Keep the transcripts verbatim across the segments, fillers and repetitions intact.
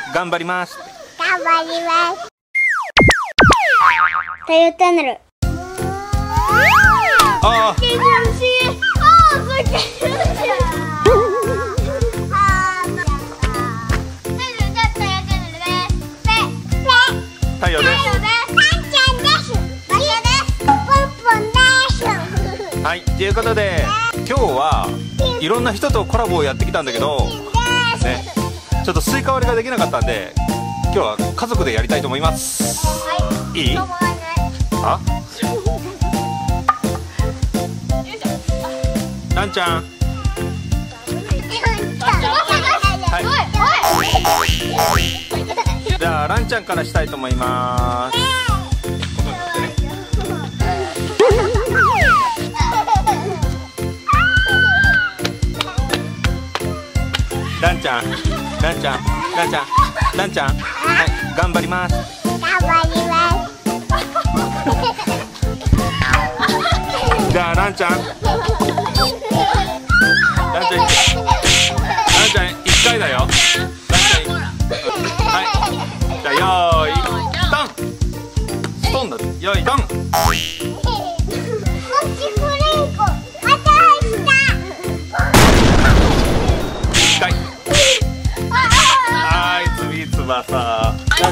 頑張ります。 頑張ります。タイヨチャンネル。 ああ。太陽です。はい、ということで今日はいろんな人とコラボをやってきたんだけど、ね、ちょっとスイカ割りができなかったんで今日は家族でやりたいと思います。はい、いい？あ？ランちゃん。はい。じゃあランちゃんからしたいと思います。ランちゃん、ランちゃん、ランちゃん、ランちゃん、はい、頑張ります。 頑張ります。 じゃあランちゃん、ランちゃん、ランちゃん一回だよ。ランちゃん、はい、じゃあよーい、ドン、ストンだ、よーい、ドン。翼、なんか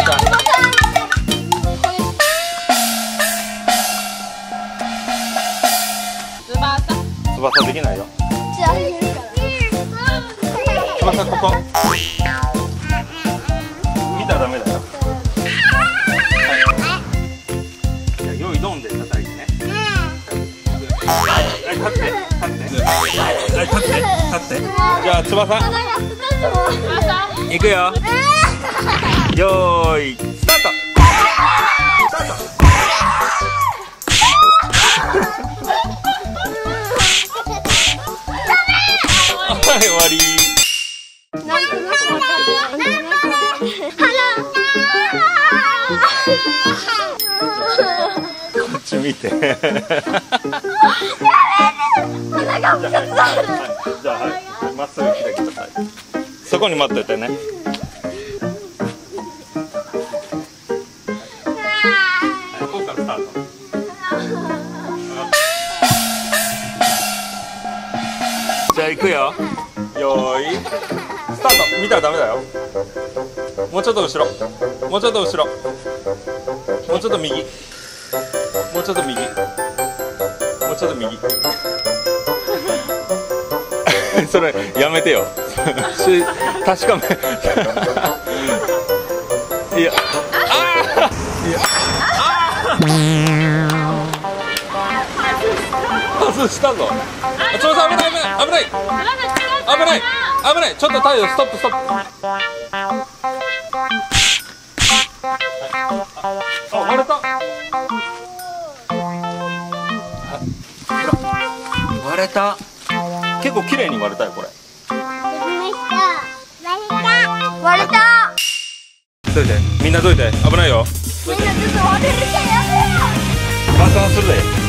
翼できないよ。翼ここ見たらダメだよ。じゃあ用意ドンで叩いてね。はい、立って立ってはい、立って立って。じゃあ翼いくよ。よーい、スタート。スタート。はい、終わり。こっち見て。じゃあ、はい、まっすぐ来てください。そこに待っててね。じゃあ行くよ。よーい、スタート。見たらダメだよ。もうちょっと後ろ、もうちょっと後ろ、もうちょっと右、もうちょっと右、もうちょっと右。それやめてよ。確かめ。いや、ああ、いや、ああ。外したぞ。ちょっと危ない危ない危ない危ない危ない。ちょっと太陽ストップストップ。あ、割れた。割れた。結構綺麗に割れたよこれ。 割れた。 どいて、みんなどいて、危ないよ。 みんなちょっと割れるからやめろ。 爆発するで。